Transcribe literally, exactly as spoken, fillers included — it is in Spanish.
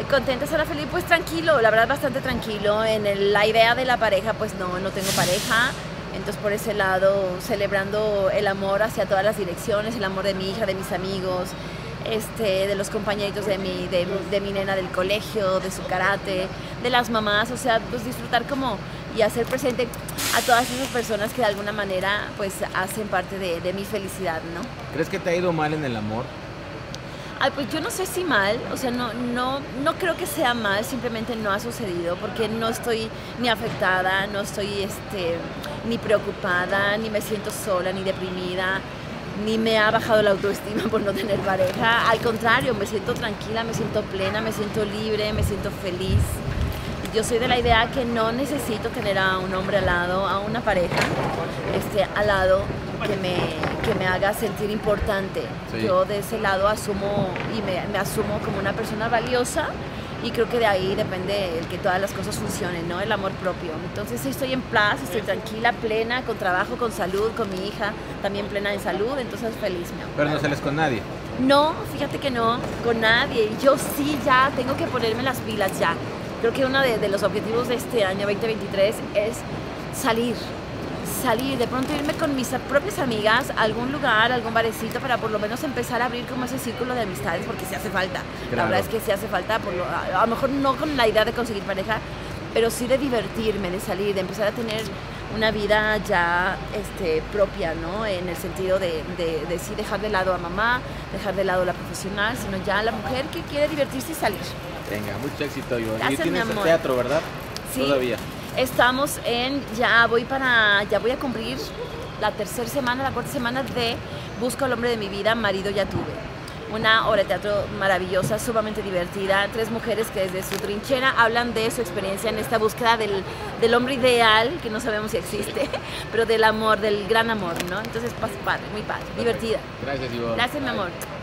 contenta, Sara feliz, pues tranquilo, la verdad bastante tranquilo. En el, la idea de la pareja, pues no, no tengo pareja. Entonces por ese lado, celebrando el amor hacia todas las direcciones, el amor de mi hija, de mis amigos, este, de los compañeritos de mi, de, de mi nena del colegio, de su karate, de las mamás, o sea, pues disfrutar como y hacer presente a todas esas personas que de alguna manera pues hacen parte de, de mi felicidad, ¿no? ¿Crees que te ha ido mal en el amor? Ay, pues yo no sé si mal, o sea, no, no, no creo que sea mal, simplemente no ha sucedido porque no estoy ni afectada, no estoy este, ni preocupada, ni me siento sola, ni deprimida, ni me ha bajado la autoestima por no tener pareja. Al contrario, me siento tranquila, me siento plena, me siento libre, me siento feliz. Yo soy de la idea que no necesito tener a un hombre al lado, a una pareja este, al lado que me, que me haga sentir importante. Sí. Yo de ese lado asumo y me, me asumo como una persona valiosa y creo que de ahí depende el que todas las cosas funcionen, ¿no? El amor propio. Entonces estoy en paz, estoy tranquila, plena, con trabajo, con salud, con mi hija también plena de salud, entonces feliz, mi amor. ¿Pero no sales con nadie? No, fíjate que no, con nadie. Yo sí ya tengo que ponerme las pilas ya. Creo que uno de, de los objetivos de este año veinte veintitrés es salir, salir, de pronto irme con mis propias amigas a algún lugar, a algún barecito para por lo menos empezar a abrir como ese círculo de amistades porque sí hace falta. Claro. La verdad es que sí hace falta, por lo, a, a lo mejor no con la idea de conseguir pareja, pero sí de divertirme, de salir, de empezar a tener una vida ya este, propia, ¿no? En el sentido de, de, de sí dejar de lado a mamá, dejar de lado la profesional, sino ya la mujer que quiere divertirse y salir. Venga, mucho éxito, Ivonne. Gracias, y tienes mi amor. teatro, ¿verdad? Sí. Todavía. Estamos en, ya voy para, ya voy a cumplir la tercera semana, la cuarta semana de Busco al hombre de mi vida, marido ya tuve. Una obra de teatro maravillosa, sumamente divertida. Tres mujeres que desde su trinchera hablan de su experiencia en esta búsqueda del, del hombre ideal, que no sabemos si existe, pero del amor, del gran amor, ¿no? Entonces, padre, muy padre, divertida. Gracias, Ivonne. Gracias, mi amor.